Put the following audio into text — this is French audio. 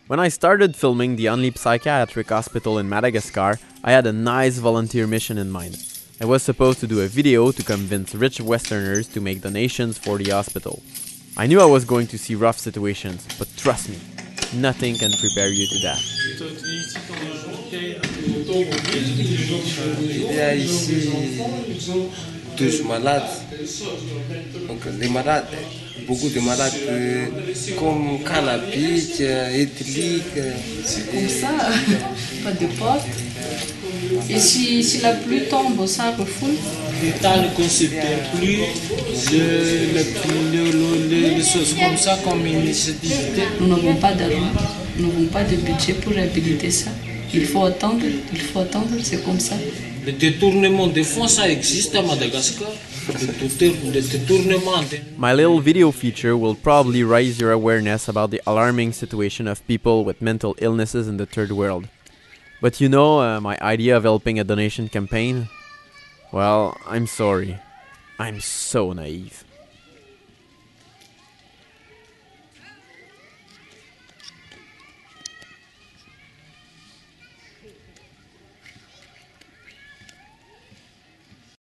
When I started filming the only psychiatric hospital in Madagascar, I had a nice volunteer mission in mind. I was supposed to do a video to convince rich Westerners to make donations for the hospital. I knew I was going to see rough situations, but trust me, nothing can prepare you to that. Il y a ici 12 malades. Donc les malades, beaucoup de malades comme cannabis, éthylique. C'est comme ça, pas de porte. Et si la pluie tombe, ça refoule. L'État ne considère plus les choses comme ça comme une nécessité. Nous n'avons pas d'argent, nous n'avons pas de budget pour réhabiliter ça. Il faut attendre, c'est comme ça. Le détournement des fonds, ça existe à Madagascar. Le détournement. My little video feature will probably raise your awareness about the alarming situation of people with mental illnesses in the third world. But you know, my idea of helping a donation campaign? Well, I'm sorry. I'm so naive.